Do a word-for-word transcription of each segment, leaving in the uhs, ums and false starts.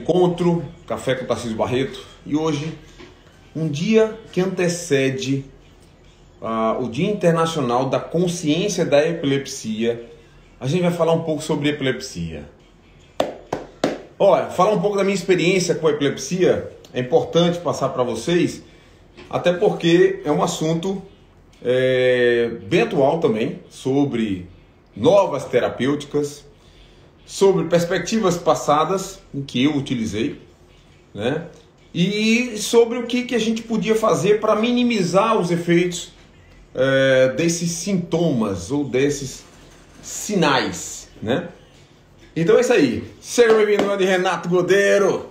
encontro, Café com Tarcísio Barreto, e hoje, um dia que antecede uh, o Dia Internacional da Consciência da Epilepsia, a gente vai falar um pouco sobre epilepsia. Olha, falar um pouco da minha experiência com a epilepsia é importante passar para vocês, até porque é um assunto é, bem atual também, sobre novas terapêuticas, sobre perspectivas passadas em que eu utilizei, né? E sobre o que, que a gente podia fazer para minimizar os efeitos é, desses sintomas ou desses sinais, né? Então é isso aí. Seja bem-vindo, meu nome é Renato Godeiro.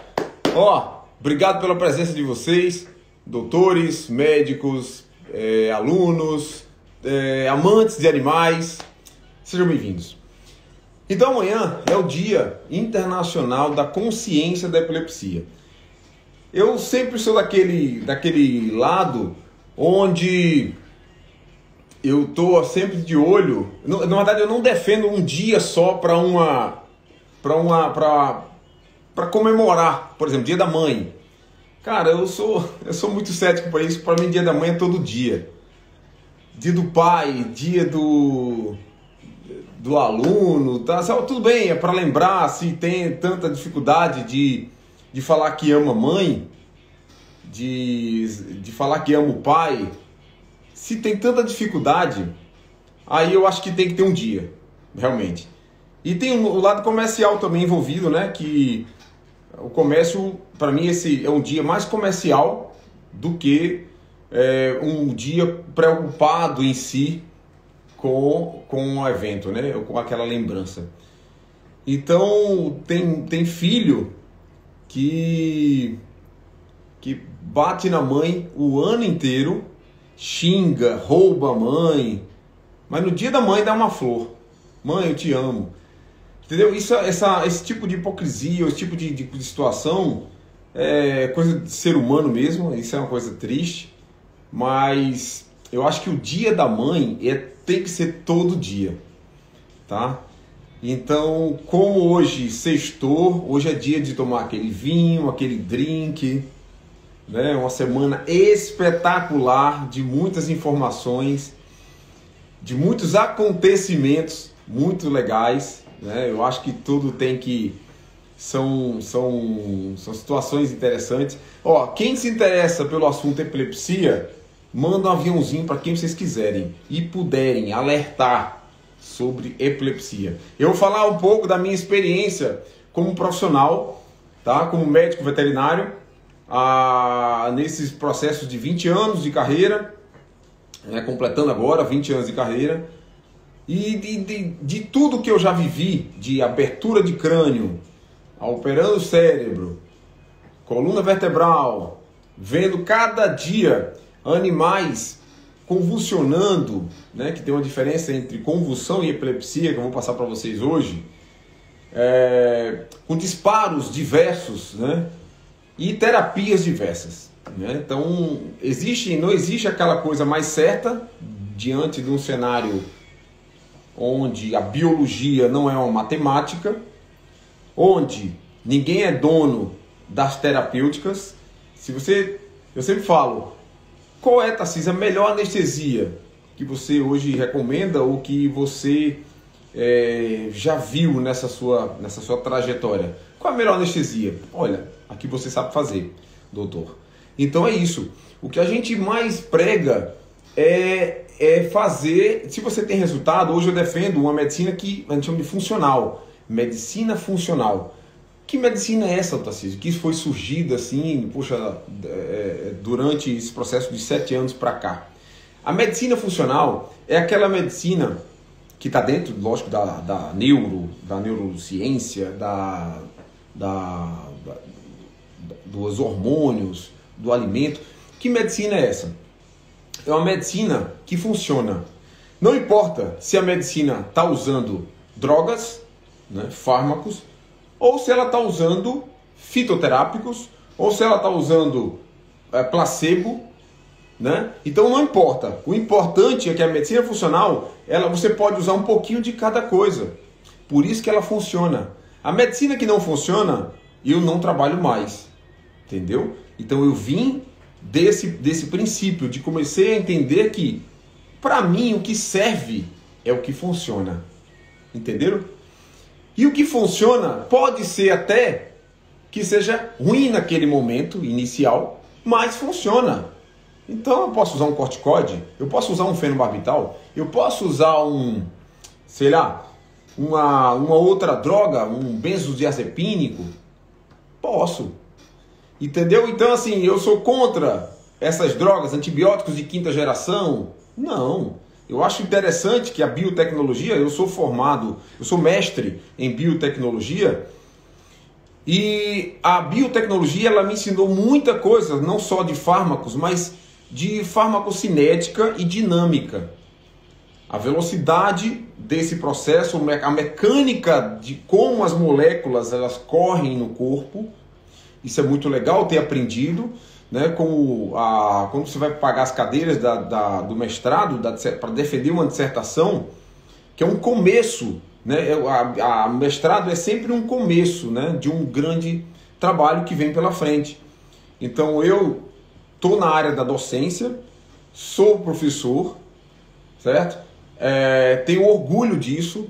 Ó, obrigado pela presença de vocês, doutores, médicos, é, alunos, é, amantes de animais. Sejam bem-vindos. Então amanhã é o Dia Internacional da Consciência da Epilepsia. Eu sempre sou daquele, daquele lado onde eu estou sempre de olho. Na verdade, eu não defendo um dia só para uma, para uma, para para comemorar, por exemplo, Dia da Mãe. Cara, eu sou, eu sou muito cético para isso. Para mim, Dia da Mãe é todo dia. Dia do pai, dia do do aluno, tá? Tudo bem, é para lembrar se tem tanta dificuldade de, de falar que ama a mãe, de, de falar que ama o pai. Se tem tanta dificuldade, aí eu acho que tem que ter um dia, realmente. E tem o lado comercial também envolvido, né? Que o comércio, para mim, esse é um dia mais comercial do que é, um dia preocupado em si com, com o evento, né? Ou com aquela lembrança. Então, tem, tem filho que, que bate na mãe o ano inteiro, xinga, rouba a mãe, mas no dia da mãe dá uma flor. Mãe, eu te amo. Entendeu? Isso, essa, esse tipo de hipocrisia, esse tipo de, de, de situação é coisa de ser humano mesmo, isso é uma coisa triste, mas eu acho que o dia da mãe é, tem que ser todo dia, tá? Então, como hoje sextou, hoje é dia de tomar aquele vinho, aquele drink, né? Uma semana espetacular de muitas informações, de muitos acontecimentos muito legais, né? Eu acho que tudo tem que... São, são, são situações interessantes. Ó, quem se interessa pelo assunto epilepsia, manda um aviãozinho para quem vocês quiserem e puderem alertar sobre epilepsia. Eu vou falar um pouco da minha experiência como profissional, tá? Como médico veterinário, ah, nesses processos de vinte anos de carreira, né? Completando agora vinte anos de carreira, e de, de, de tudo que eu já vivi, de abertura de crânio, operando o cérebro, coluna vertebral, vendo cada dia animais convulsionando, né, que tem uma diferença entre convulsão e epilepsia, que eu vou passar para vocês hoje, é, com disparos diversos, né, e terapias diversas, né? Então, existe, não existe aquela coisa mais certa diante de um cenário onde a biologia não é uma matemática, onde ninguém é dono das terapêuticas. Se você, eu sempre falo, qual é, Tarcísio, a melhor anestesia que você hoje recomenda ou que você é, já viu nessa sua, nessa sua trajetória? Qual é a melhor anestesia? Olha, a que você sabe fazer, doutor. Então é isso. O que a gente mais prega é, é fazer... Se você tem resultado, hoje eu defendo uma medicina que a gente chama de funcional. Medicina funcional. Que medicina é essa, Tarcísio? Que foi surgida assim, poxa, é, durante esse processo de sete anos para cá. A medicina funcional é aquela medicina que está dentro, lógico, da, da neuro, da neurociência, da, da, da, dos hormônios, do alimento. Que medicina é essa? É uma medicina que funciona. Não importa se a medicina está usando drogas, né, fármacos, ou se ela está usando fitoterápicos, ou se ela está usando é, placebo, né? Então não importa. O importante é que a medicina funcional, ela, você pode usar um pouquinho de cada coisa. Por isso que ela funciona. A medicina que não funciona, eu não trabalho mais, entendeu? Então eu vim desse, desse princípio, de comecei a entender que, para mim, o que serve é o que funciona, entenderam? E o que funciona pode ser até que seja ruim naquele momento inicial, mas funciona. Então eu posso usar um corticoide, eu posso usar um fenobarbital, eu posso usar um, sei lá, uma, uma outra droga, um benzodiazepínico, posso. Entendeu? Então assim, eu sou contra essas drogas, antibióticos de quinta geração? Não. Eu acho interessante que a biotecnologia, eu sou formado, eu sou mestre em biotecnologia, e a biotecnologia ela me ensinou muita coisa, não só de fármacos, mas de farmacocinética e dinâmica. A velocidade desse processo, a mecânica de como as moléculas elas correm no corpo, isso é muito legal ter aprendido, né? Como a, quando você vai pagar as cadeiras da, da, do mestrado para defender uma dissertação, que é um começo, né? A, a mestrado é sempre um começo, né? De um grande trabalho que vem pela frente. Então eu estou na área da docência, sou professor, certo? É, tenho orgulho disso.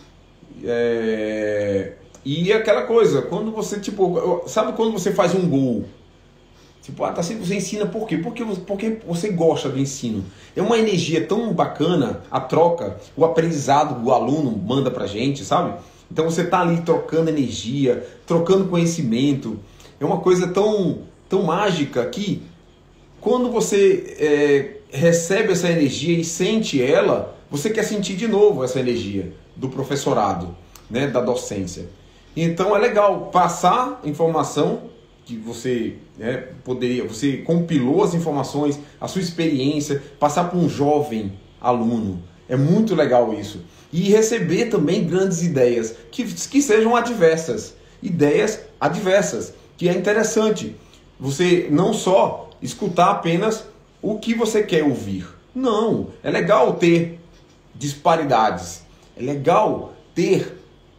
É, e é aquela coisa, quando você, tipo, sabe quando você faz um gol? Tipo, ah, tá sempre você ensina por quê? Porque, porque você gosta do ensino. É uma energia tão bacana, a troca, o aprendizado o aluno manda pra gente, sabe? Então você tá ali trocando energia, trocando conhecimento. É uma coisa tão, tão mágica que quando você é, recebe essa energia e sente ela, você quer sentir de novo essa energia do professorado, né, da docência. Então é legal passar informação que você, né, poderia, você compilou as informações, a sua experiência, passar para um jovem aluno. É muito legal isso. E receber também grandes ideias, que, que sejam adversas. Ideias adversas, que é interessante. Você não só escutar apenas o que você quer ouvir. Não, é legal ter disparidades. É legal ter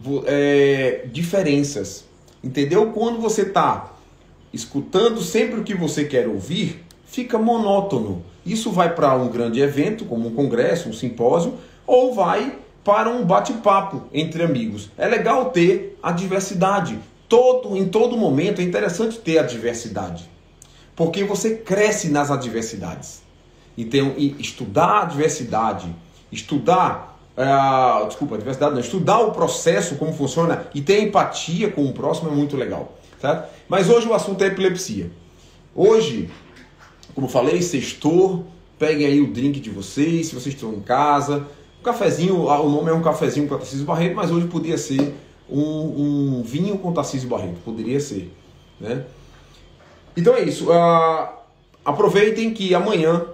é, diferenças. Entendeu? Quando você está escutando sempre o que você quer ouvir, fica monótono. Isso vai para um grande evento, como um congresso, um simpósio, ou vai para um bate-papo entre amigos. É legal ter a diversidade. Todo, em todo momento é interessante ter a diversidade, porque você cresce nas adversidades. Então, estudar a diversidade, estudar, uh, desculpa, a diversidade não, estudar o processo, como funciona, e ter empatia com o próximo é muito legal. Certo? Mas hoje o assunto é epilepsia. Hoje, como falei, sextou, peguem aí o drink de vocês, se vocês estão em casa. Um cafezinho, o nome é um cafezinho com Tarcísio Barreto, mas hoje podia ser um, um vinho com Tarcísio Barreto, poderia ser, né? Então é isso. Uh, aproveitem que amanhã,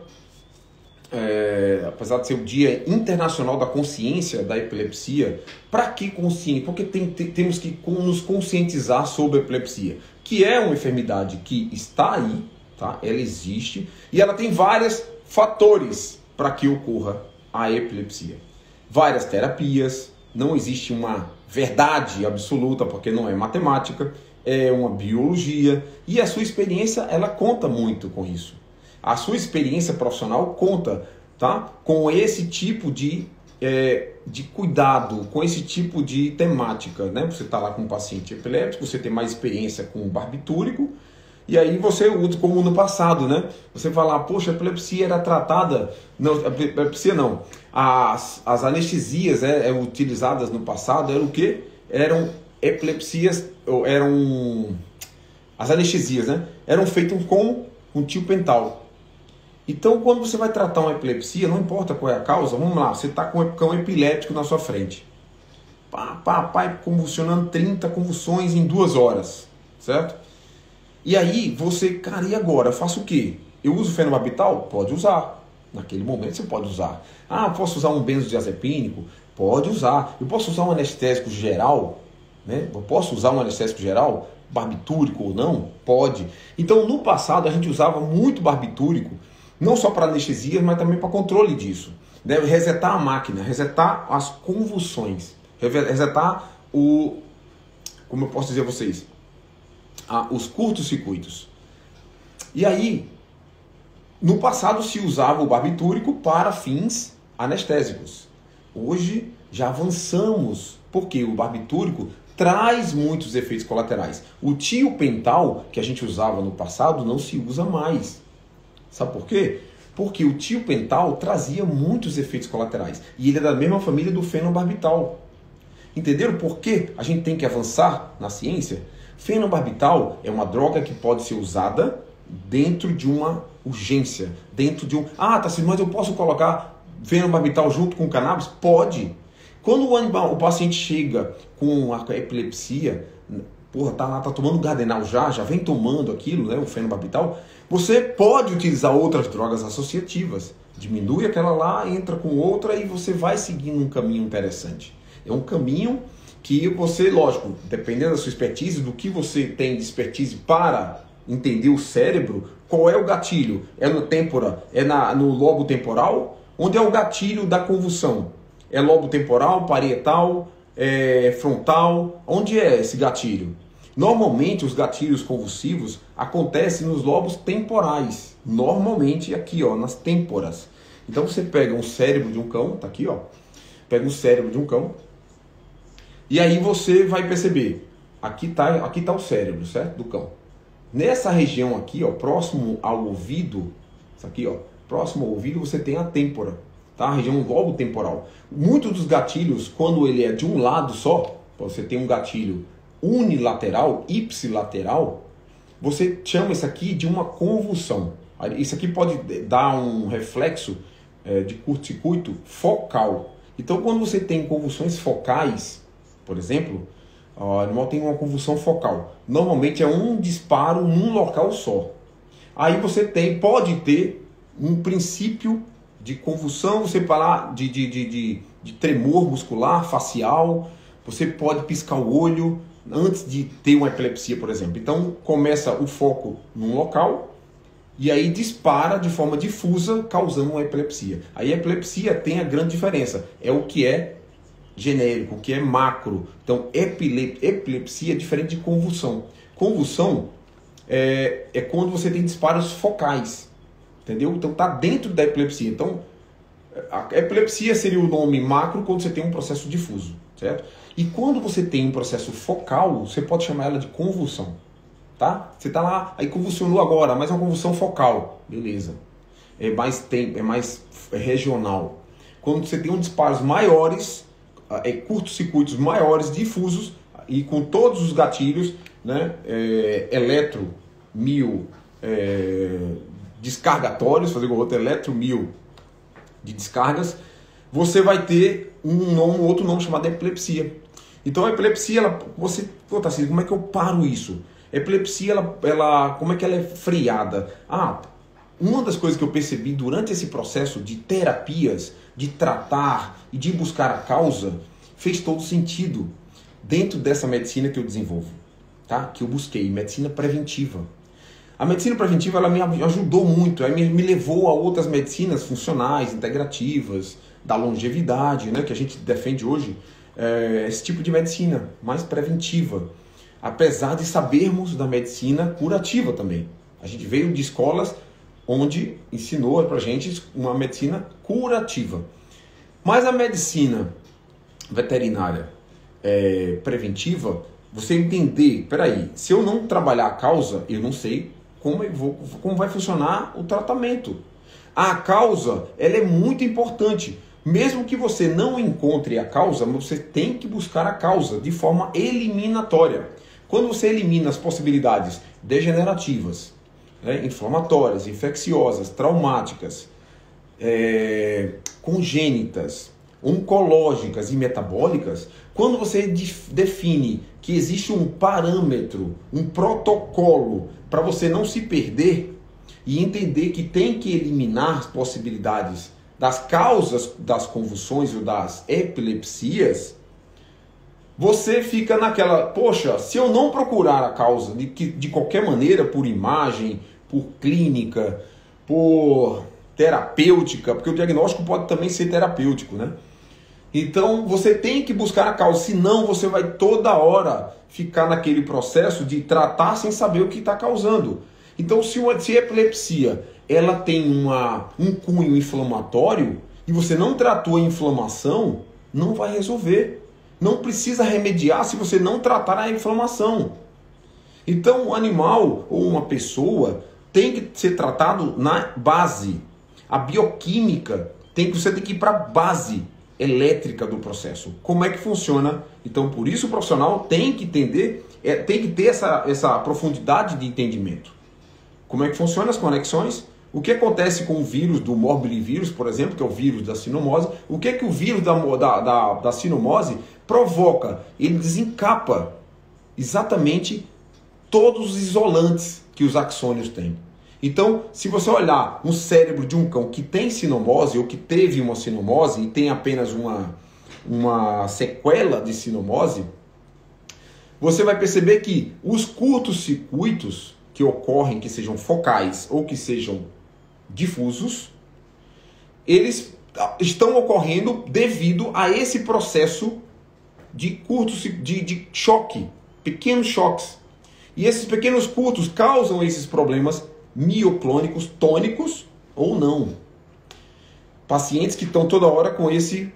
é, apesar de ser o Dia Internacional da Consciência da Epilepsia, para que consciência? Porque tem, tem, temos que nos conscientizar sobre a epilepsia, que é uma enfermidade que está aí, tá? Ela existe e ela tem vários fatores para que ocorra a epilepsia. Várias terapias, não existe uma verdade absoluta, porque não é matemática, é uma biologia, e a sua experiência ela conta muito com isso. A sua experiência profissional conta, tá? Com esse tipo de, é, de cuidado, com esse tipo de temática, né? Você está lá com um paciente epiléptico, você tem mais experiência com o barbitúrico, e aí você usa como no passado, né? Você fala, poxa, a epilepsia era tratada... Não, a epilepsia não. As, as anestesias é, é, utilizadas no passado eram o quê? Eram epilepsias, ou eram... As anestesias, né? Eram feitas com um tiopental. Então, quando você vai tratar uma epilepsia, não importa qual é a causa, vamos lá, você está com um cão epiléptico na sua frente. Pá, pá, pá, convulsionando trinta convulsões em duas horas, certo? E aí, você, cara, e agora? Eu faço o quê? Eu uso fenobarbital? Pode usar. Naquele momento você pode usar. Ah, posso usar um benzodiazepínico? Pode usar. Eu posso usar um anestésico geral? Né? Eu posso usar um anestésico geral? Barbitúrico ou não? Pode. Então, no passado, a gente usava muito barbitúrico, não só para anestesia, mas também para controle disso. Deve resetar a máquina, resetar as convulsões, resetar o... Como eu posso dizer a vocês? a, os curtos-circuitos. E aí, no passado se usava o barbitúrico para fins anestésicos. Hoje já avançamos, porque o barbitúrico traz muitos efeitos colaterais. O tiopental, que a gente usava no passado, não se usa mais. Sabe por quê? Porque o tiopental trazia muitos efeitos colaterais. E ele é da mesma família do fenobarbital. Entenderam por que a gente tem que avançar na ciência? Fenobarbital é uma droga que pode ser usada dentro de uma urgência. Dentro de um... Ah, tá, mas eu posso colocar fenobarbital junto com cannabis? Pode. Quando o, animal, o paciente chega com a epilepsia, porra, tá lá, tá tomando Gardenal já, já vem tomando aquilo, né, o fenobarbital, você pode utilizar outras drogas associativas. Diminui aquela lá, entra com outra e você vai seguindo um caminho interessante. É um caminho que você, lógico, dependendo da sua expertise, do que você tem de expertise para entender o cérebro, qual é o gatilho? É no têmpora? É na, no lobo temporal? Onde é o gatilho da convulsão? É lobo temporal, parietal, é frontal? Onde é esse gatilho? Normalmente os gatilhos convulsivos acontecem nos lobos temporais. Normalmente aqui, ó, nas têmporas. Então você pega um cérebro de um cão, tá aqui, ó. Pega um cérebro de um cão. E aí você vai perceber, aqui tá, aqui tá o cérebro, certo? Do cão. Nessa região aqui, ó, próximo ao ouvido, isso aqui, ó, próximo ao ouvido você tem a têmpora. Tá? A região lobo temporal. Muitos dos gatilhos, quando ele é de um lado só, você tem um gatilho unilateral, ipsilateral, você chama isso aqui de uma convulsão. Isso aqui pode dar um reflexo é, de curto-circuito focal. Então, quando você tem convulsões focais, por exemplo, o animal tem uma convulsão focal. Normalmente é um disparo num local só. Aí você tem, pode ter um princípio de convulsão, você falar de, de, de, de, de tremor muscular, facial, você pode piscar o olho antes de ter uma epilepsia, por exemplo. Então começa o foco num local e aí dispara de forma difusa, causando uma epilepsia. Aí a epilepsia tem a grande diferença, é o que é genérico, o que é macro. Então epilep epilepsia é diferente de convulsão. Convulsão é, é quando você tem disparos focais. Entendeu? Então está dentro da epilepsia. Então, a epilepsia seria o nome macro quando você tem um processo difuso, certo? E quando você tem um processo focal, você pode chamar ela de convulsão, tá? Você está lá, aí convulsionou agora, mas é uma convulsão focal, beleza? É mais tempo, é mais regional. Quando você tem um disparos maiores, é, curtos-circuitos maiores, difusos e com todos os gatilhos, né? É, eletro, mil, é, descargatórios, fazer igual outro, eletromil de descargas, você vai ter um, nome, um outro nome chamado epilepsia. Então a epilepsia, ela, você, pô, tá assim, como é que eu paro isso? A epilepsia, ela, ela, como é que ela é freada? Ah, uma das coisas que eu percebi durante esse processo de terapias, de tratar e de buscar a causa, fez todo sentido dentro dessa medicina que eu desenvolvo, tá? Que eu busquei, medicina preventiva. A medicina preventiva ela me ajudou muito, ela me levou a outras medicinas funcionais, integrativas, da longevidade, né, que a gente defende hoje, é, esse tipo de medicina mais preventiva. Apesar de sabermos da medicina curativa também. A gente veio de escolas onde ensinou para a gente uma medicina curativa. Mas a medicina veterinária é, preventiva, você entender, peraí, se eu não trabalhar a causa, eu não sei Como, eu vou, como vai funcionar o tratamento. A causa ela é muito importante. Mesmo que você não encontre a causa, você tem que buscar a causa de forma eliminatória. Quando você elimina as possibilidades degenerativas, né, inflamatórias, infecciosas, traumáticas, é, congênitas, oncológicas e metabólicas, quando você define que existe um parâmetro, um protocolo para você não se perder e entender que tem que eliminar as possibilidades das causas das convulsões ou das epilepsias, você fica naquela, poxa, se eu não procurar a causa de, de qualquer maneira, por imagem, por clínica, por terapêutica, porque o diagnóstico pode também ser terapêutico, né? Então você tem que buscar a causa, senão você vai toda hora ficar naquele processo de tratar sem saber o que está causando. Então se, uma, se a epilepsia ela tem uma, um cunho inflamatório e você não tratou a inflamação, não vai resolver. Não precisa remediar se você não tratar a inflamação. Então o animal ou uma pessoa tem que ser tratado na base. A bioquímica, tem que, você tem que ir para a base elétrica do processo. Como é que funciona? Então, por isso o profissional tem que entender, é, tem que ter essa, essa profundidade de entendimento. Como é que funciona as conexões? O que acontece com o vírus do morbilivírus, por exemplo, que é o vírus da sinomose? O que é que o vírus da, da, da, da sinomose provoca? Ele desencapa exatamente todos os isolantes que os axônios têm. Então, se você olhar um cérebro de um cão que tem sinomose ou que teve uma sinomose e tem apenas uma, uma sequela de sinomose, você vai perceber que os curtos-circuitos que ocorrem, que sejam focais ou que sejam difusos, eles estão ocorrendo devido a esse processo de curtos de, de choque, pequenos choques. E esses pequenos curtos causam esses problemas mioclônicos tônicos ou não. Pacientes que estão toda hora com esse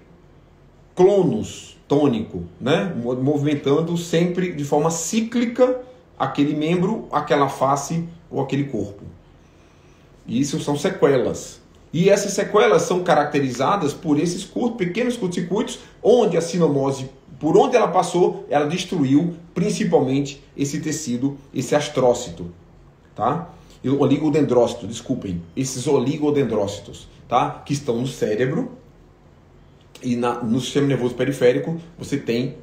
clonus tônico, né? Movimentando sempre de forma cíclica aquele membro, aquela face ou aquele corpo. Isso são sequelas. E essas sequelas são caracterizadas por esses curtos, pequenos curtos-circuitos, onde a sinomose, por onde ela passou, ela destruiu principalmente esse tecido, esse astrócito, tá? Oligodendrócito, desculpem, esses oligodendrócitos, tá? Que estão no cérebro e na, no sistema nervoso periférico você tem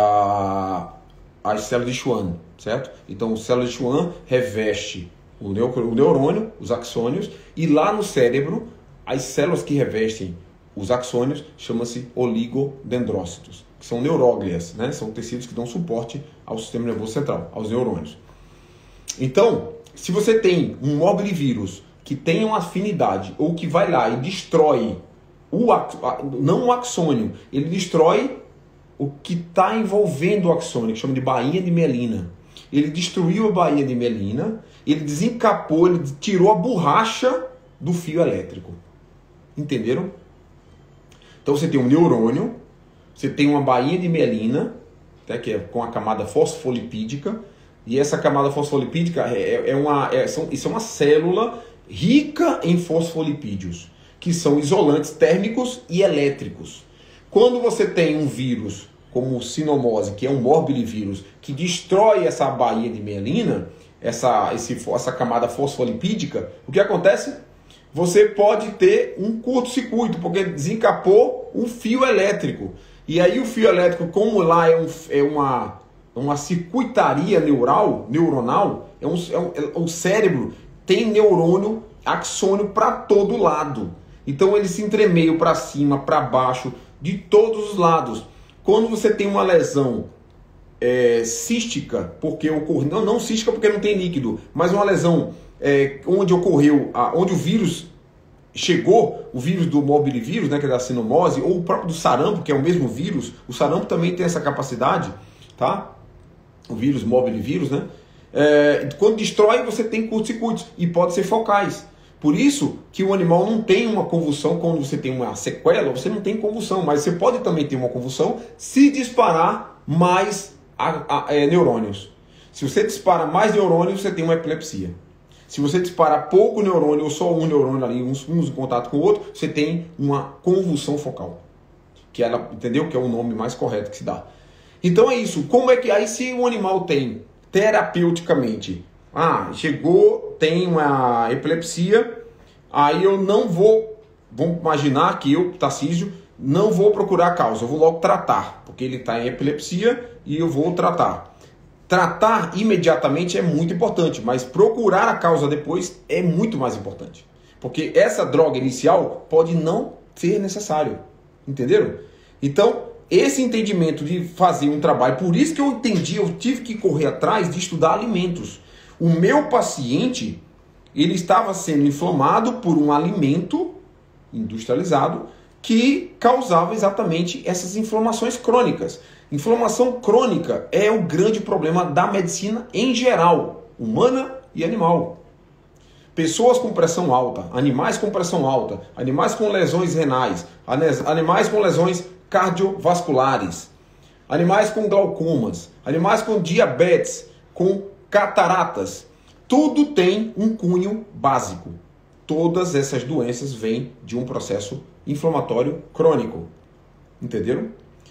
a, as células de Schwann, certo? Então, as células de Schwann reveste o, neo, o neurônio, os axônios, e lá no cérebro, as células que revestem os axônios chamam-se oligodendrócitos, que são neuróglias, né? São tecidos que dão suporte ao sistema nervoso central, aos neurônios. Então, se você tem um morbilivírus que tem uma afinidade ou que vai lá e destrói, o, não o axônio, ele destrói o que está envolvendo o axônio, que chama de bainha de mielina. Ele destruiu a bainha de mielina, ele desencapou, ele tirou a borracha do fio elétrico. Entenderam? Então você tem um neurônio, você tem uma bainha de mielina, né, que é com a camada fosfolipídica, e essa camada fosfolipídica é, é uma, é, são, isso é uma célula rica em fosfolipídios, que são isolantes térmicos e elétricos. Quando você tem um vírus como sinomose, que é um morbilivírus, que destrói essa bainha de mielina, essa, esse, essa camada fosfolipídica, o que acontece? Você pode ter um curto-circuito, porque desencapou um fio elétrico. E aí o fio elétrico, como lá é, um, é uma... uma circuitaria neural, neuronal, é um, é um, é, o cérebro tem neurônio, axônio para todo lado. Então eles se entremeiam para cima, para baixo, de todos os lados. Quando você tem uma lesão é, cística, porque ocorreu, não, não cística porque não tem líquido, mas uma lesão é, onde ocorreu, a, onde o vírus chegou, o vírus do morbilivírus, né, que é da sinomose, ou o próprio do sarampo, que é o mesmo vírus, o sarampo também tem essa capacidade, tá? O vírus morbilivírus, né? É, quando destrói, você tem curtos-circuitos e pode ser focais. Por isso que o animal não tem uma convulsão quando você tem uma sequela, você não tem convulsão, mas você pode também ter uma convulsão se disparar mais a, a, é, neurônios. Se você dispara mais neurônios, você tem uma epilepsia. Se você disparar pouco neurônio ou só um neurônio ali, uns, uns em contato com o outro, você tem uma convulsão focal. Que ela, entendeu? Que é o nome mais correto que se dá. Então é isso. Como é que aí se o animal tem terapeuticamente, ah, chegou, tem uma epilepsia, aí eu não vou, vamos imaginar que eu, Tarcísio, não vou procurar a causa, eu vou logo tratar, porque ele está em epilepsia e eu vou tratar. Tratar imediatamente é muito importante, mas procurar a causa depois é muito mais importante. Porque essa droga inicial pode não ser necessário. Entenderam? Então, esse entendimento de fazer um trabalho, por isso que eu entendi, eu tive que correr atrás de estudar alimentos. O meu paciente, ele estava sendo inflamado por um alimento industrializado que causava exatamente essas inflamações crônicas. Inflamação crônica é o grande problema da medicina em geral, humana e animal. Pessoas com pressão alta, animais com pressão alta, animais com lesões renais, animais com lesões cardiovasculares, animais com glaucomas, animais com diabetes, com cataratas. Tudo tem um cunho básico. Todas essas doenças vêm de um processo inflamatório crônico. Entenderam?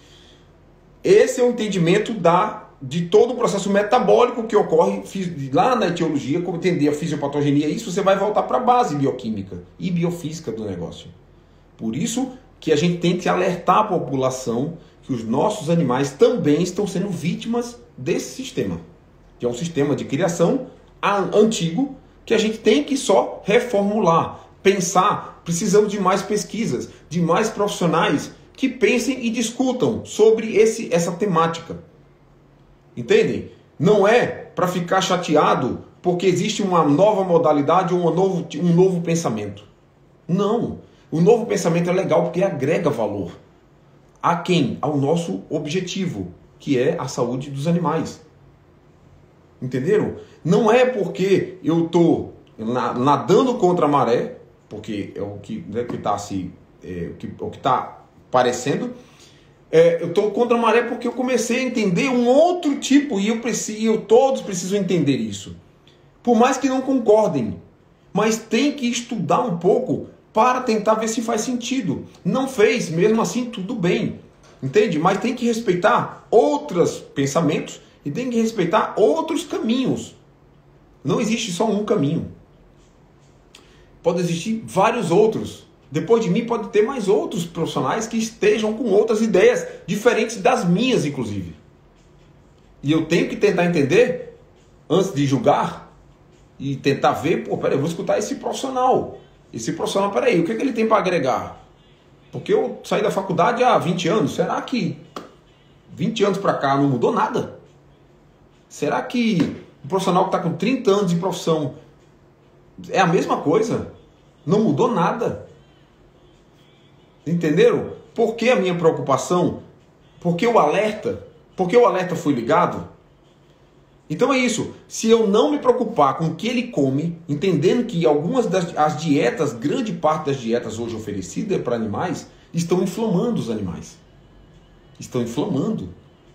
Esse é o entendimento da, de todo o processo metabólico que ocorre lá na etiologia, como entender a fisiopatogenia. Isso você vai voltar para a base bioquímica e biofísica do negócio. Por isso que a gente tem que alertar a população que os nossos animais também estão sendo vítimas desse sistema, que é um sistema de criação antigo que a gente tem que só reformular, pensar. Precisamos de mais pesquisas, de mais profissionais que pensem e discutam sobre esse, essa temática. Entendem? Não é para ficar chateado porque existe uma nova modalidade ou um novo, um novo pensamento. Não. O novo pensamento é legal porque agrega valor. A quem? Ao nosso objetivo, que é a saúde dos animais. Entenderam? Não é porque eu estou nadando contra a maré, porque é o que né, está se, é, o que, o que tá parecendo. É, eu estou contra a maré porque eu comecei a entender um outro tipo e eu preciso, eu, todos precisam entender isso. Por mais que não concordem, mas tem que estudar um pouco para tentar ver se faz sentido. Não fez, mesmo assim, tudo bem. Entende? Mas tem que respeitar outros pensamentos e tem que respeitar outros caminhos. Não existe só um caminho. Pode existir vários outros. Depois de mim pode ter mais outros profissionais que estejam com outras ideias, diferentes das minhas, inclusive. E eu tenho que tentar entender, antes de julgar, e tentar ver, pô, peraí, eu vou escutar esse profissional. Esse profissional, peraí, o que, é que ele tem para agregar? Porque eu saí da faculdade há vinte anos, será que vinte anos para cá não mudou nada? Será que o profissional que está com trinta anos de profissão é a mesma coisa? Não mudou nada? Entenderam? Por que a minha preocupação? Por que o alerta? Por que o alerta foi ligado? Então é isso. Se eu não me preocupar com o que ele come, entendendo que algumas das as dietas, grande parte das dietas hoje oferecidas para animais, estão inflamando os animais. Estão inflamando.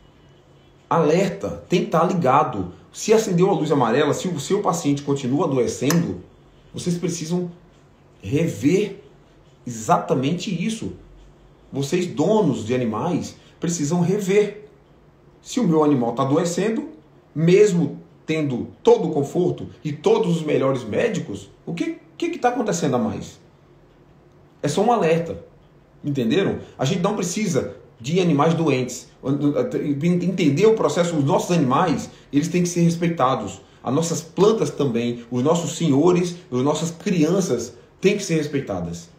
Alerta, tem que estar ligado. Se acendeu a luz amarela, se o seu paciente continua adoecendo, vocês precisam rever exatamente isso. Vocês, donos de animais, precisam rever. Se o meu animal está adoecendo, mesmo tendo todo o conforto e todos os melhores médicos, o que que está acontecendo a mais? É só um alerta. Entenderam? A gente não precisa de animais doentes. Entender o processo, os nossos animais, eles têm que ser respeitados. As nossas plantas também, os nossos senhores, as nossas crianças têm que ser respeitadas.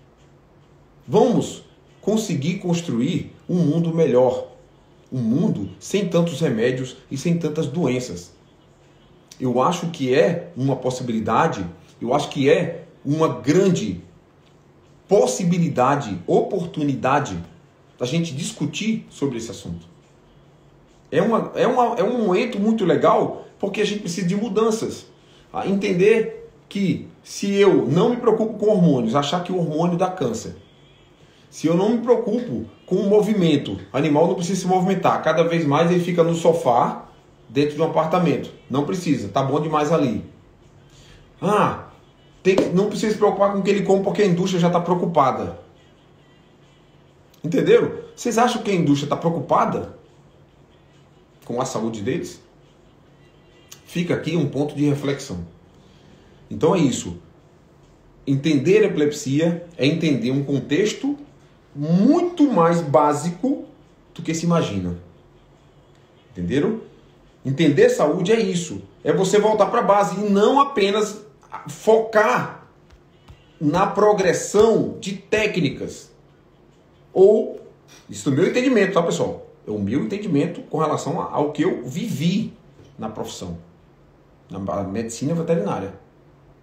Vamos conseguir construir um mundo melhor. Um mundo sem tantos remédios e sem tantas doenças. Eu acho que é uma possibilidade, eu acho que é uma grande possibilidade, oportunidade da gente discutir sobre esse assunto. É, uma, é, uma, é um momento muito legal porque a gente precisa de mudanças. A entender que se eu não me preocupo com hormônios, achar que o hormônio dá câncer. Se eu não me preocupo com o movimento, o animal não precisa se movimentar. Cada vez mais ele fica no sofá, dentro de um apartamento. Não precisa, tá bom demais ali. Ah, tem que, não precisa se preocupar com o que ele come porque a indústria já está preocupada. Entenderam? Vocês acham que a indústria está preocupada com a saúde deles? Fica aqui um ponto de reflexão. Então é isso. Entender a epilepsia é entender um contexto muito mais básico do que se imagina. Entenderam? Entender saúde é isso. É você voltar para a base e não apenas focar na progressão de técnicas. Ou, isso é o meu entendimento, tá, pessoal? É o meu entendimento com relação ao que eu vivi na profissão, na medicina veterinária.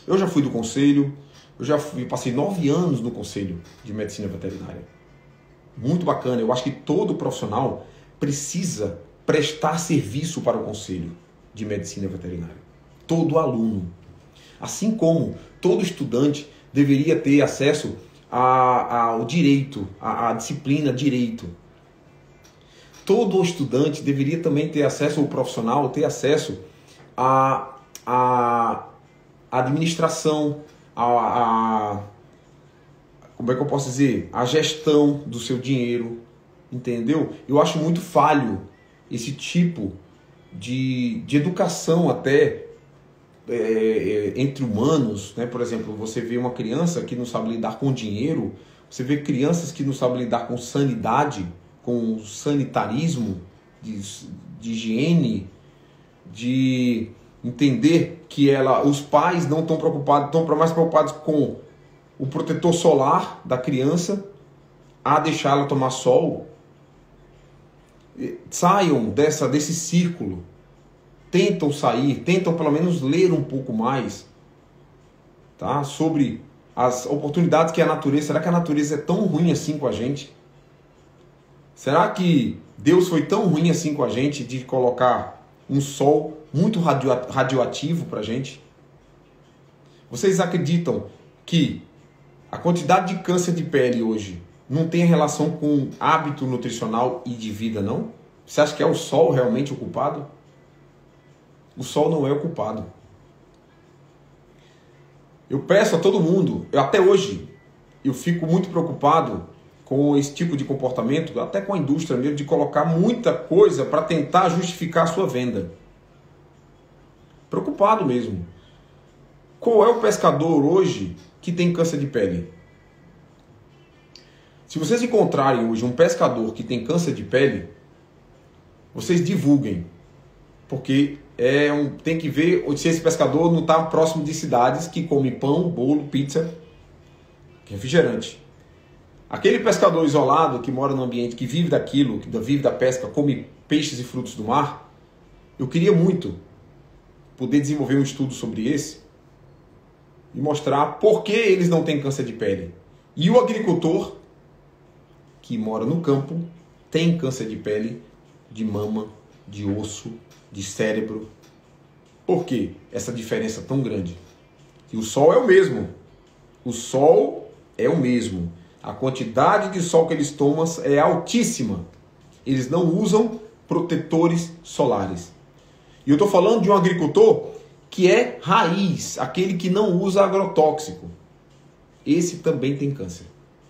Eu já fui do conselho, eu já fui, passei nove anos no conselho de medicina veterinária. Muito bacana. Eu acho que todo profissional precisa prestar serviço para o conselho de medicina veterinária. Todo aluno. Assim como todo estudante deveria ter acesso a, ao direito, à, à disciplina direito. Todo estudante deveria também ter acesso, ou profissional, ter acesso à, à administração, à, à, como é que eu posso dizer? À gestão do seu dinheiro, entendeu? Eu acho muito falho esse tipo de, de educação até é, entre humanos, né? Por exemplo, você vê uma criança que não sabe lidar com dinheiro, você vê crianças que não sabem lidar com sanidade, com sanitarismo, de, de higiene, de entender que ela, os pais não estão preocupados, estão mais preocupados com o protetor solar da criança, a deixá-la tomar sol. Saiam dessa, desse círculo, tentam sair, tentam pelo menos ler um pouco mais, tá? Sobre as oportunidades que a natureza, será que a natureza é tão ruim assim com a gente? Será que Deus foi tão ruim assim com a gente de colocar um sol muito radioativo para a gente? Vocês acreditam que a quantidade de câncer de pele hoje não tem relação com hábito nutricional e de vida, não? Você acha que é o sol realmente o culpado? O sol não é o culpado. Eu peço a todo mundo, eu, até hoje, eu fico muito preocupado com esse tipo de comportamento, até com a indústria mesmo, de colocar muita coisa para tentar justificar a sua venda. Preocupado mesmo. Qual é o pescador hoje que tem câncer de pele? Se vocês encontrarem hoje um pescador que tem câncer de pele, vocês divulguem. Porque é um, tem que ver se esse pescador não está próximo de cidades que come pão, bolo, pizza, refrigerante. Aquele pescador isolado que mora num ambiente que vive daquilo, que vive da pesca, come peixes e frutos do mar, eu queria muito poder desenvolver um estudo sobre esse e mostrar por que eles não têm câncer de pele. E o agricultor que mora no campo tem câncer de pele, de mama, de osso, de cérebro. Por que essa diferença tão grande? E o sol é o mesmo. O sol é o mesmo. A quantidade de sol que eles tomam é altíssima. Eles não usam protetores solares. E eu estou falando de um agricultor que é raiz, aquele que não usa agrotóxico. Esse também tem câncer.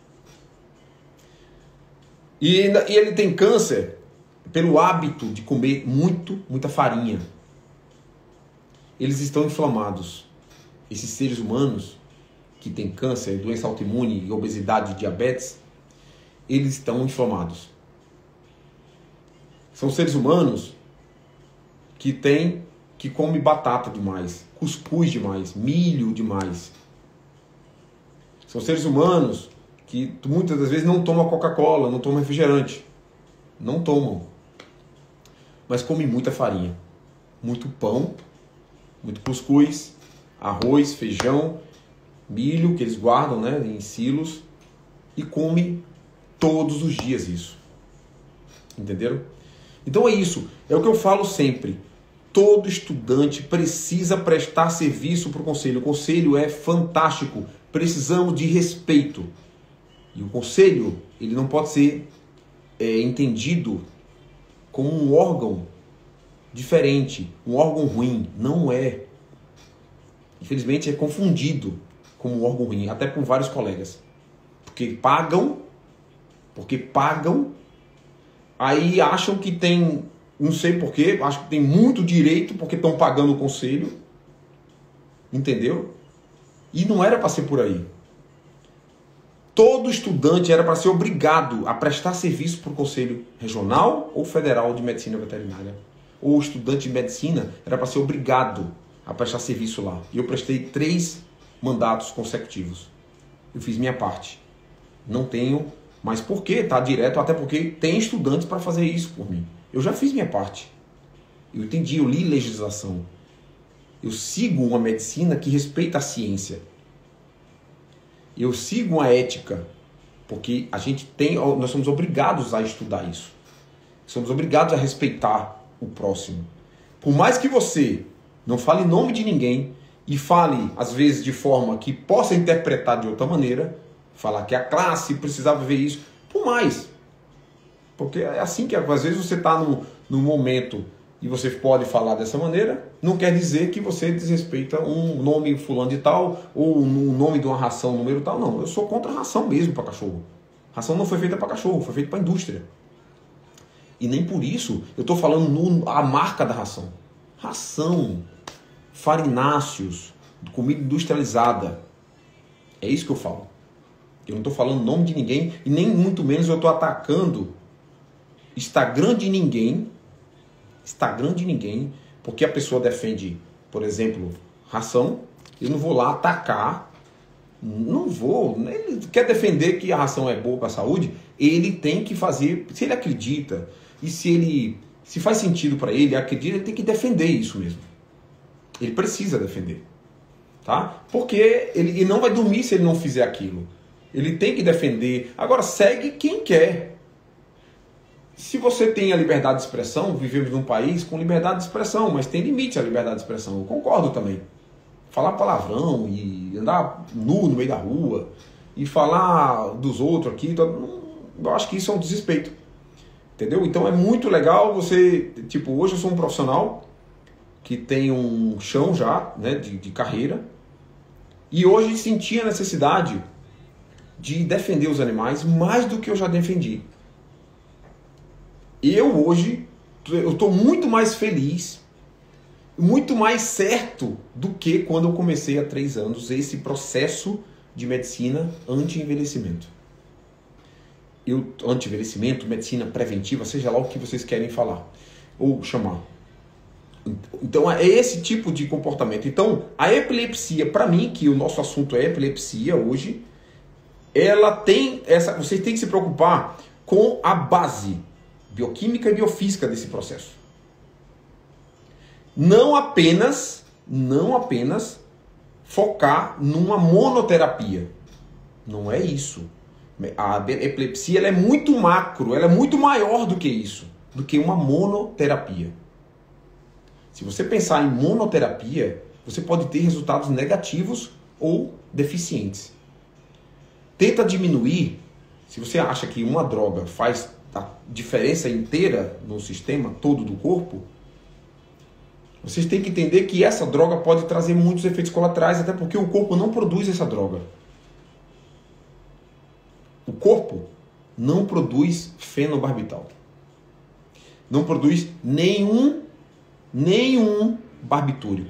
E, e ele tem câncer pelo hábito de comer muito, muita farinha. Eles estão inflamados. Esses seres humanos que têm câncer, doença autoimune, obesidade e diabetes, eles estão inflamados. São seres humanos que têm, que comem batata demais, cuscuz demais, milho demais. São seres humanos que muitas das vezes não tomam Coca-Cola, não tomam refrigerante. Não tomam. Mas comem muita farinha. Muito pão, muito cuscuz, arroz, feijão, milho que eles guardam, né, em silos, e comem todos os dias isso. Entenderam? Então é isso. É o que eu falo sempre. Todo estudante precisa prestar serviço para o conselho. O conselho é fantástico. Precisamos de respeito. E o conselho, ele não pode ser é, entendido como um órgão diferente, um órgão ruim. Não é. Infelizmente é confundido como um órgão ruim, até por vários colegas. Porque pagam, porque pagam, aí acham que tem, não sei porquê, acham que tem muito direito porque estão pagando o conselho. Entendeu? E não era para ser por aí. Todo estudante era para ser obrigado a prestar serviço para o Conselho Regional ou Federal de Medicina Veterinária. Ou estudante de medicina era para ser obrigado a prestar serviço lá. E eu prestei três mandatos consecutivos. Eu fiz minha parte. Não tenho, mas por que tá direto? Até porque tem estudantes para fazer isso por mim. Eu já fiz minha parte. Eu entendi, eu li legislação. Eu sigo uma medicina que respeita a ciência. Eu sigo uma ética, porque a gente tem, nós somos obrigados a estudar isso. Somos obrigados a respeitar o próximo. Por mais que você não fale em nome de ninguém e fale, às vezes, de forma que possa interpretar de outra maneira, falar que a classe precisava ver isso, por mais. Porque é assim que, às vezes, você está no, no momento e você pode falar dessa maneira, não quer dizer que você desrespeita um nome fulano de tal ou um nome de uma ração número tal. Não, eu sou contra a ração mesmo para cachorro. Ração não foi feita para cachorro, foi feita para a indústria. E nem por isso eu estou falando no, a marca da ração. Ração, farináceos, comida industrializada. É isso que eu falo. Eu não estou falando nome de ninguém e nem muito menos eu estou atacando Instagram de ninguém. Instagram de ninguém, porque a pessoa defende, por exemplo, ração. Eu não vou lá atacar. Não vou. Ele quer defender que a ração é boa para a saúde. Ele tem que fazer, se ele acredita e se ele se faz sentido para ele, acredita, ele tem que defender isso mesmo. Ele precisa defender, tá? Porque ele, ele não vai dormir se ele não fizer aquilo. Ele tem que defender. Agora segue quem quer. Se você tem a liberdade de expressão, vivemos num país com liberdade de expressão, mas tem limite à liberdade de expressão. Eu concordo também. Falar palavrão e andar nu no meio da rua e falar dos outros aqui, eu acho que isso é um desrespeito. Entendeu? Então é muito legal você... Tipo, hoje eu sou um profissional que tem um chão já, né, de, de carreira, e hoje senti a necessidade de defender os animais mais do que eu já defendi. Eu hoje, eu estou muito mais feliz, muito mais certo do que quando eu comecei há três anos esse processo de medicina anti-envelhecimento. Eu, anti-envelhecimento, medicina preventiva, seja lá o que vocês querem falar ou chamar. Então é esse tipo de comportamento. Então a epilepsia, para mim, que o nosso assunto é epilepsia hoje, ela tem essa, vocês têm que se preocupar com a base bioquímica e biofísica desse processo. Não apenas, não apenas focar numa monoterapia. Não é isso. A epilepsia ela é muito macro, ela é muito maior do que isso, do que uma monoterapia. Se você pensar em monoterapia, você pode ter resultados negativos ou deficientes. Tenta diminuir, se você acha que uma droga faz a diferença inteira no sistema todo do corpo, vocês têm que entender que essa droga pode trazer muitos efeitos colaterais, até porque o corpo não produz essa droga. O corpo não produz fenobarbital. Não produz nenhum, nenhum barbitúrico.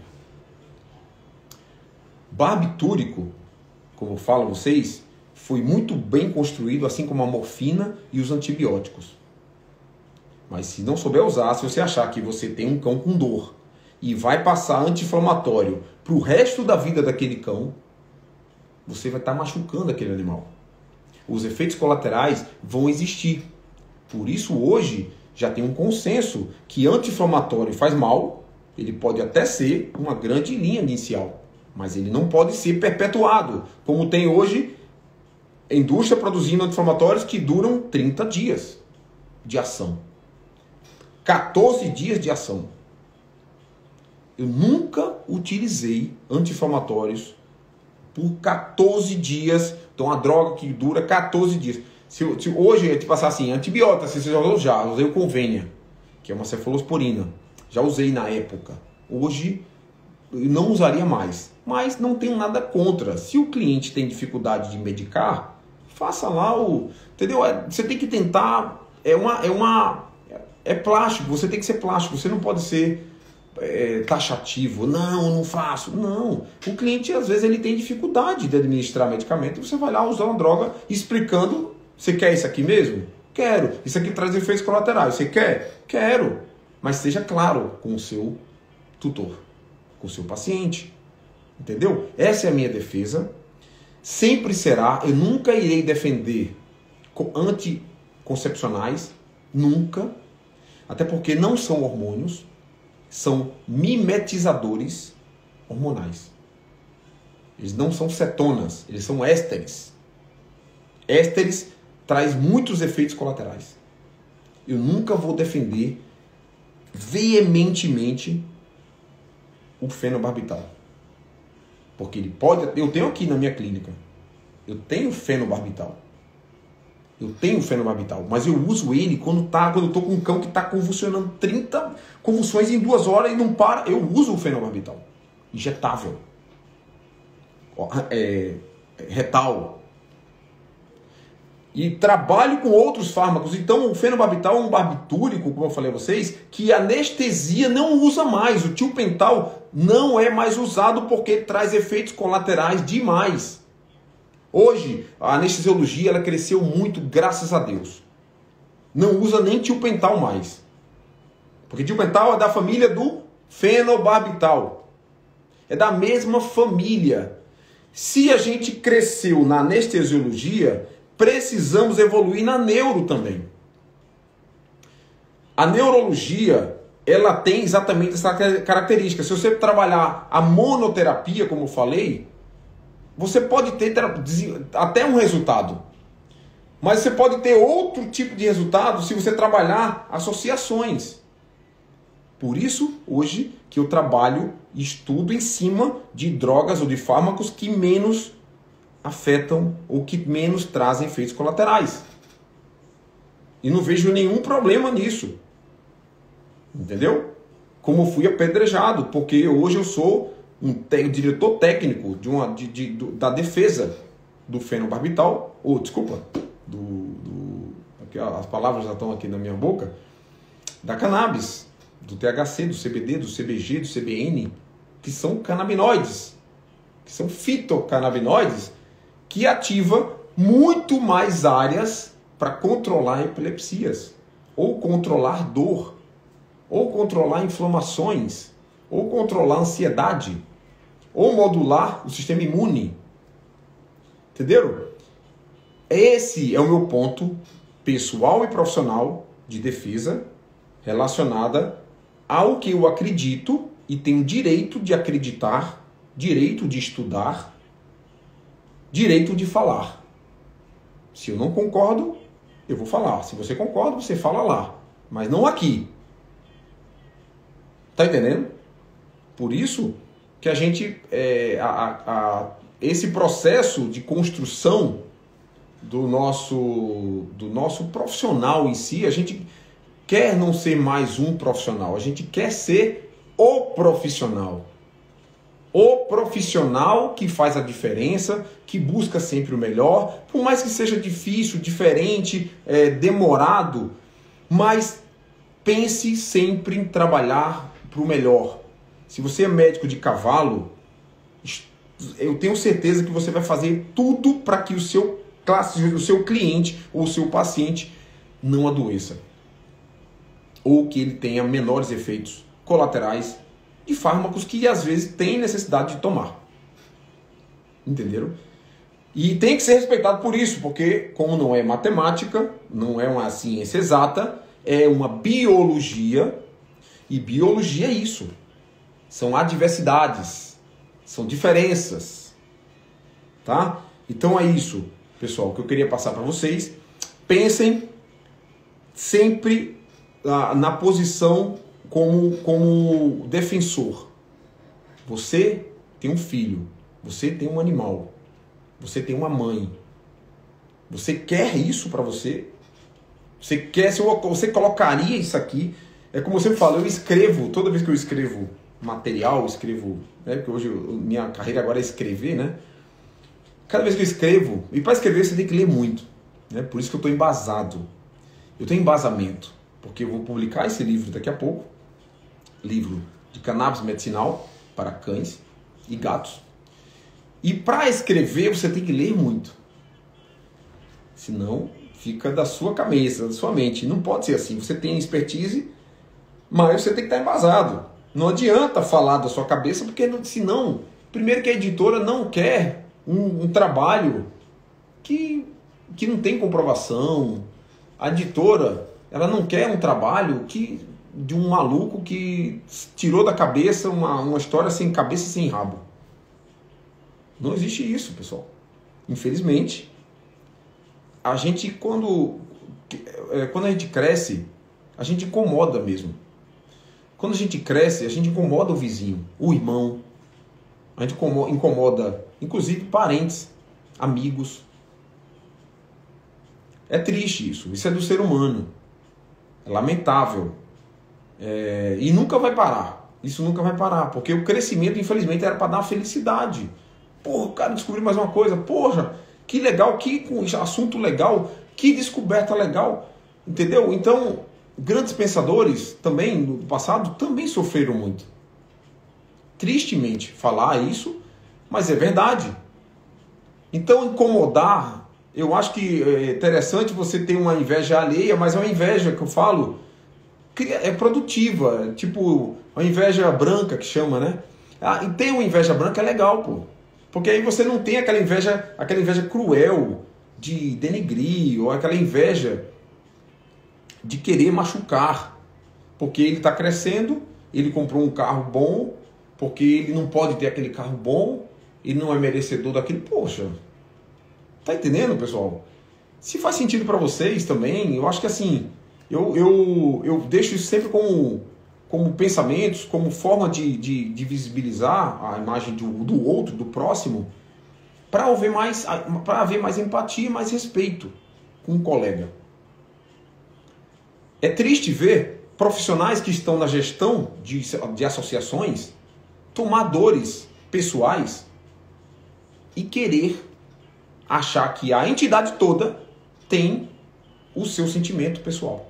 Barbitúrico, como eu falo a vocês, foi muito bem construído, assim como a morfina e os antibióticos. Mas se não souber usar, se você achar que você tem um cão com dor e vai passar anti-inflamatório para o resto da vida daquele cão, você vai estar machucando aquele animal. Os efeitos colaterais vão existir. Por isso hoje já tem um consenso que anti-inflamatório faz mal, ele pode até ser uma grande linha inicial, mas ele não pode ser perpetuado, como tem hoje a indústria produzindo anti-inflamatórios que duram trinta dias de ação. quatorze dias de ação. Eu nunca utilizei anti-inflamatórios por quatorze dias. Então, uma droga que dura quatorze dias. Se, se hoje eu te passar assim, antibiótico, se você já usou, já usei o Convênia, que é uma cefalosporina. Já usei na época. Hoje, eu não usaria mais. Mas não tenho nada contra. Se o cliente tem dificuldade de medicar, faça lá o... Entendeu? Você tem que tentar... É uma... É, uma, é plástico. Você tem que ser plástico. Você não pode ser... É, taxativo, não, não faço, não. O cliente às vezes ele tem dificuldade de administrar medicamento, você vai lá usar uma droga explicando, você quer isso aqui mesmo? Quero. Isso aqui traz efeitos colaterais, você quer? Quero. Mas seja claro com o seu tutor, com o seu paciente, entendeu? Essa é a minha defesa, sempre será, eu nunca irei defender anticoncepcionais, nunca, até porque não são hormônios, são mimetizadores, hormonais. Eles não são cetonas, eles são ésteres. Ésteres traz muitos efeitos colaterais. Eu nunca vou defender veementemente o fenobarbital. Porque ele pode... Eu tenho aqui na minha clínica, eu tenho fenobarbital. Eu tenho fenobarbital, mas eu uso ele quando, tá, quando eu estou com um cão que está convulsionando trinta convulsões em duas horas e não para. Eu uso o fenobarbital. Injetável. É, retal. E trabalho com outros fármacos. Então o fenobarbital é um barbitúrico, como eu falei a vocês, que a anestesia não usa mais. O tiopental não é mais usado porque traz efeitos colaterais demais. Hoje, a anestesiologia ela cresceu muito, graças a Deus. Não usa nem tiopental mais. Porque tiopental é da família do fenobarbital. É da mesma família. Se a gente cresceu na anestesiologia, precisamos evoluir na neuro também. A neurologia, ela tem exatamente essa característica. Se você trabalhar a monoterapia, como eu falei, você pode ter até um resultado. Mas você pode ter outro tipo de resultado se você trabalhar associações. Por isso, hoje, que eu trabalho e estudo em cima de drogas ou de fármacos que menos afetam ou que menos trazem efeitos colaterais. E não vejo nenhum problema nisso. Entendeu? Como eu fui apedrejado, porque hoje eu sou um te- diretor técnico de uma, de, de, do, da defesa do fenobarbital, ou desculpa, do, do, aqui, ó, as palavras já estão aqui na minha boca, da cannabis, do T H C, do C B D, do C B G, do C B N, que são canabinoides, que são fitocannabinoides, que ativa muito mais áreas para controlar epilepsias, ou controlar dor, ou controlar inflamações, ou controlar ansiedade, ou modular o sistema imune. Entenderam? Esse é o meu ponto pessoal e profissional de defesa relacionada ao que eu acredito e tenho direito de acreditar, direito de estudar, direito de falar. Se eu não concordo, eu vou falar. Se você concorda, você fala lá. Mas não aqui. Tá entendendo? Por isso que a gente... É, a, a, a, esse processo de construção do nosso, do nosso profissional em si, a gente quer não ser mais um profissional. A gente quer ser o profissional. O profissional que faz a diferença, que busca sempre o melhor, por mais que seja difícil, diferente, é, demorado, mas pense sempre em trabalhar para o melhor. Se você é médico de cavalo, eu tenho certeza que você vai fazer tudo para que o seu, classe, o seu cliente ou o seu paciente não adoeça. Ou que ele tenha menores efeitos colaterais de fármacos que às vezes tem necessidade de tomar. Entenderam? E tem que ser respeitado por isso, porque como não é matemática, não é uma ciência exata, é uma biologia, e biologia é isso. São adversidades, são diferenças, tá? Então é isso, pessoal, que eu queria passar para vocês. Pensem sempre ah, na posição como, como defensor. Você tem um filho, você tem um animal, você tem uma mãe. Você quer isso para você? Você quer, se eu, você colocaria isso aqui? É como eu sempre falo, eu escrevo, toda vez que eu escrevo material, escrevo, né, porque hoje eu, minha carreira agora é escrever, né? Cada vez que eu escrevo, e para escrever você tem que ler muito, né? Por isso que eu estou embasado. Eu tenho embasamento, porque eu vou publicar esse livro daqui a pouco, livro de cannabis medicinal para cães e gatos. E para escrever você tem que ler muito. Senão fica da sua cabeça, da sua mente. Não pode ser assim. Você tem expertise, mas você tem que estar embasado. Não adianta falar da sua cabeça, porque senão, primeiro que a editora não quer um, um trabalho que, que não tem comprovação. A editora, ela não quer um trabalho que de um maluco que tirou da cabeça uma, uma história sem cabeça e sem rabo. Não existe isso, pessoal. Infelizmente, a gente quando, quando a gente cresce, a gente incomoda mesmo. Quando a gente cresce, a gente incomoda o vizinho, o irmão. A gente incomoda, inclusive, parentes, amigos. É triste isso. Isso é do ser humano. É lamentável. É, e nunca vai parar. Isso nunca vai parar. Porque o crescimento, infelizmente, era para dar felicidade. Porra, o cara descobriu mais uma coisa. Poxa, que legal, que assunto legal, que descoberta legal. Entendeu? Então, grandes pensadores também, no passado, também sofreram muito. Tristemente falar isso, mas é verdade. Então, incomodar, eu acho que é interessante você ter uma inveja alheia, mas é uma inveja que eu falo, é produtiva, tipo, uma inveja branca que chama, né? Ah, e ter uma inveja branca é legal, pô. Porque aí você não tem aquela inveja, aquela inveja cruel de denegrir, ou aquela inveja de querer machucar. Porque ele está crescendo, ele comprou um carro bom, porque ele não pode ter aquele carro bom, ele não é merecedor daquilo. Poxa, tá entendendo, pessoal? Se faz sentido para vocês também, eu acho que assim, eu, eu, eu deixo isso sempre como, como pensamentos, como forma de, de, de visibilizar a imagem do, do outro, do próximo, para haver mais, para haver mais empatia e mais respeito com um colega. É triste ver profissionais que estão na gestão de, de associações, tomadores pessoais, e querer achar que a entidade toda tem o seu sentimento pessoal.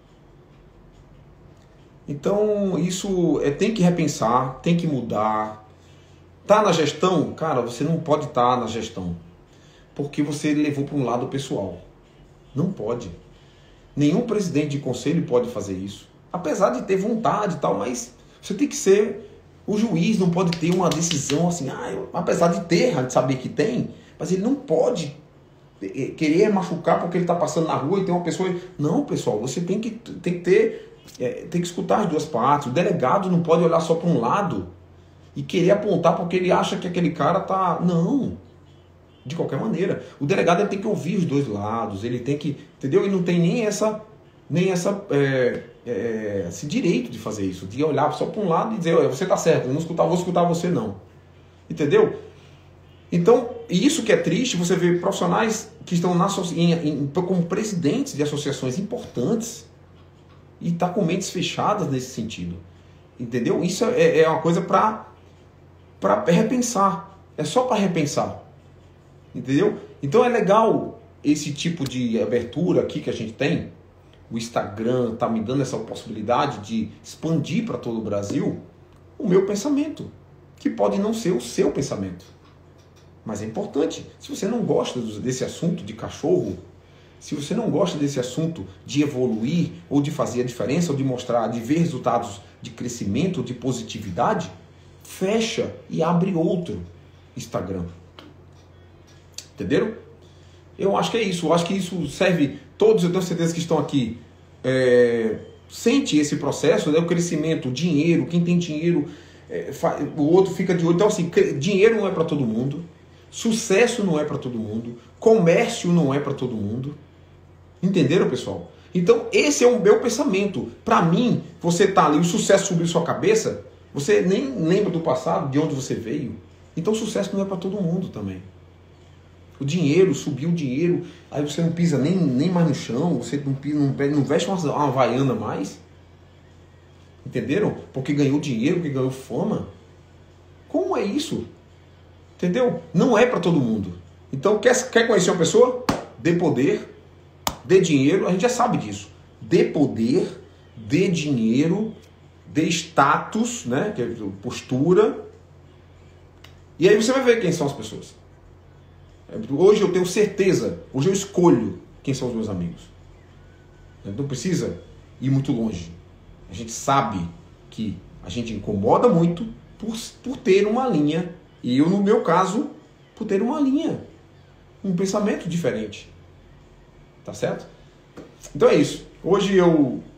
Então isso é, tem que repensar, tem que mudar. Tá na gestão? Cara, você não pode estar na gestão, porque você levou para um lado pessoal. Não pode. Nenhum presidente de conselho pode fazer isso. Apesar de ter vontade e tal, mas você tem que ser... O juiz não pode ter uma decisão assim, ah, eu, apesar de ter, de saber que tem, mas ele não pode querer machucar porque ele está passando na rua e tem uma pessoa... Não, pessoal, você tem que, tem que ter, é, tem que escutar as duas partes. O delegado não pode olhar só para um lado e querer apontar porque ele acha que aquele cara tá... Não, de qualquer maneira. O delegado ele tem que ouvir os dois lados, ele tem que... Entendeu? E não tem nem essa... Nem essa... É, É, esse direito de fazer isso, de olhar só para um lado e dizer, você está certo, eu não escutar, vou escutar você não. Entendeu? Então, isso que é triste, você vê profissionais que estão na, em, em, como presidentes de associações importantes e tá com mentes fechadas nesse sentido. Entendeu? Isso é, é uma coisa para para repensar. É só para repensar. Entendeu? Então é legal esse tipo de abertura aqui que a gente tem. O Instagram está me dando essa possibilidade de expandir para todo o Brasil o meu pensamento, que pode não ser o seu pensamento. Mas é importante. Se você não gosta desse assunto de cachorro, se você não gosta desse assunto de evoluir, ou de fazer a diferença, ou de mostrar, de ver resultados de crescimento, de positividade, fecha e abre outro Instagram. Entenderam? Eu acho que é isso. Eu acho que isso serve... Todos, eu tenho certeza que estão aqui, é, sente esse processo, né? O crescimento, o dinheiro, quem tem dinheiro, é, o outro fica de olho. Então, assim, dinheiro não é para todo mundo, sucesso não é para todo mundo, comércio não é para todo mundo. Entenderam, pessoal? Então, esse é o meu pensamento. Para mim, você tá ali, o sucesso subiu sua cabeça, você nem lembra do passado, de onde você veio. Então, sucesso não é para todo mundo também. O dinheiro, subiu o dinheiro, aí você não pisa nem, nem mais no chão, você não, pisa, não, não veste uma, uma havaiana mais. Entenderam? Porque ganhou dinheiro, porque ganhou fama. Como é isso? Entendeu? Não é para todo mundo. Então, quer, quer conhecer uma pessoa? Dê poder, dê dinheiro, a gente já sabe disso. Dê poder, dê dinheiro, dê status, né? Que é postura. E aí você vai ver quem são as pessoas. Hoje eu tenho certeza, hoje eu escolho quem são os meus amigos. Não precisa ir muito longe. A gente sabe que a gente incomoda muito por, por ter uma linha, e eu no meu caso, por ter uma linha, um pensamento diferente. Tá certo? Então é isso. Hoje eu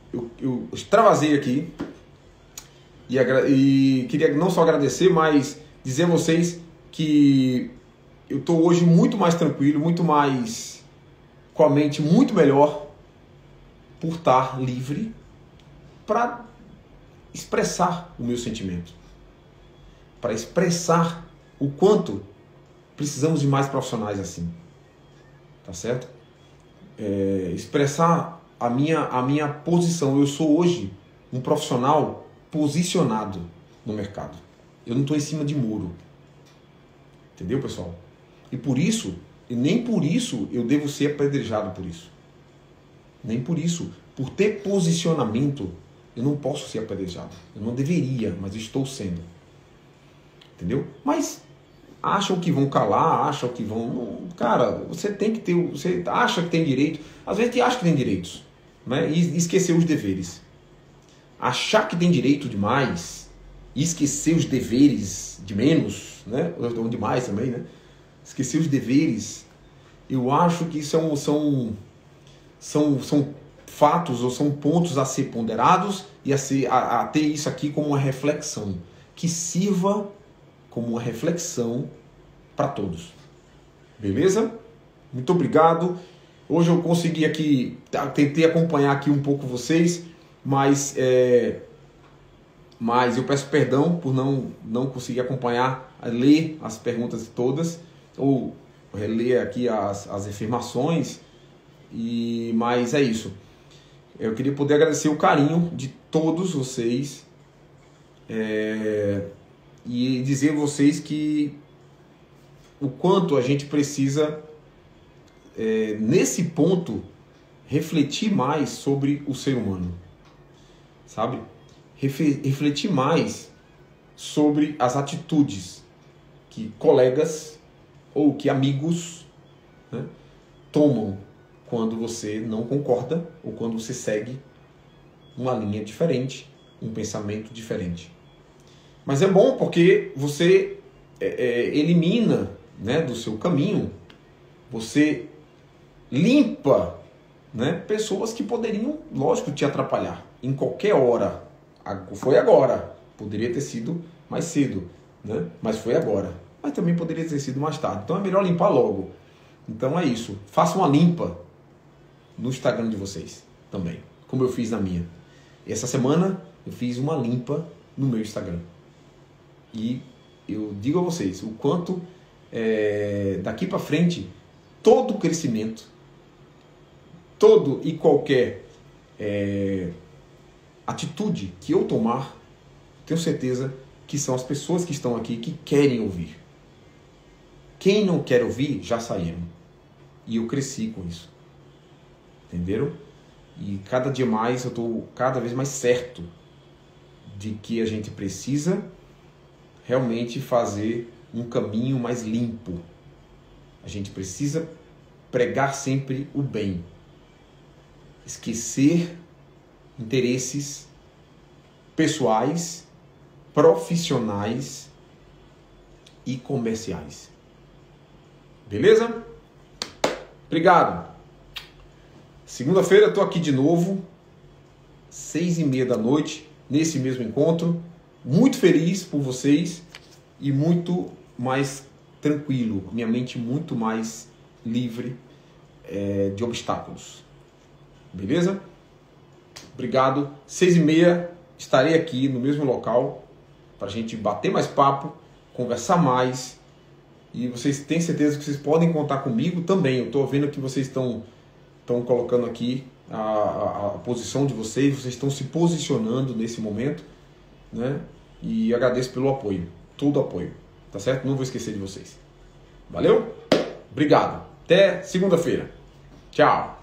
eu, eu extravasei aqui e, e queria não só agradecer, mas dizer a vocês que eu estou hoje muito mais tranquilo, muito mais com a mente muito melhor por estar livre para expressar o meu sentimento, para expressar o quanto precisamos de mais profissionais assim, tá certo? É, expressar a minha, a minha posição. Eu sou hoje um profissional posicionado no mercado. Eu não estou em cima de muro. Entendeu, pessoal? E por isso, e nem por isso eu devo ser apedrejado por isso. Nem por isso. Por ter posicionamento, eu não posso ser apedrejado. Eu não deveria, mas estou sendo. Entendeu? Mas acham que vão calar, acham que vão... Não, cara, você tem que ter... Você acha que tem direito. Às vezes você acha que tem direitos, né? E esquecer os deveres. Achar que tem direito demais e esquecer os deveres de menos, né? Ou demais também, né? Esquecer os deveres. Eu acho que são, são, são, são fatos ou são pontos a ser ponderados e a, ser, a, a ter isso aqui como uma reflexão. Que sirva como uma reflexão para todos. Beleza? Muito obrigado. Hoje eu consegui aqui, tentei acompanhar aqui um pouco vocês, mas, é, mas eu peço perdão por não, não conseguir acompanhar, ler as perguntas todas, ou reler aqui as, as afirmações, e, mas é isso. Eu queria poder agradecer o carinho de todos vocês, é, e dizer a vocês que o quanto a gente precisa, é, nesse ponto, refletir mais sobre o ser humano, sabe? Refletir mais sobre as atitudes que colegas ou que amigos, né, tomam quando você não concorda ou quando você segue uma linha diferente, um pensamento diferente. Mas é bom porque você é, é, elimina, né, do seu caminho, você limpa, né, pessoas que poderiam, lógico, te atrapalhar em qualquer hora. Foi agora, poderia ter sido mais cedo, né, mas foi agora. Mas também poderia ter sido mais tarde. Então é melhor limpar logo. Então é isso. Faça uma limpa no Instagram de vocês também, como eu fiz na minha. Essa semana eu fiz uma limpa no meu Instagram. E eu digo a vocês o quanto é, daqui para frente todo o crescimento, todo e qualquer é, atitude que eu tomar, tenho certeza que são as pessoas que estão aqui que querem ouvir. Quem não quer ouvir já saíram. E eu cresci com isso. Entenderam? E cada dia mais eu estou cada vez mais certo de que a gente precisa realmente fazer um caminho mais limpo. A gente precisa pregar sempre o bem. Esquecer interesses pessoais, profissionais e comerciais. Beleza? Obrigado. Segunda-feira eu estou aqui de novo, seis e meia da noite, nesse mesmo encontro. Muito feliz por vocês e muito mais tranquilo, minha mente muito mais livre é, de obstáculos. Beleza? Obrigado. Seis e meia estarei aqui no mesmo local para a gente bater mais papo, conversar mais. E vocês têm certeza que vocês podem contar comigo também. Eu estou vendo que vocês estão estão colocando aqui a, a, a posição de vocês, vocês estão se posicionando nesse momento, né? E agradeço pelo apoio, todo o apoio, tá certo? Não vou esquecer de vocês. Valeu? Obrigado. Até segunda-feira. Tchau.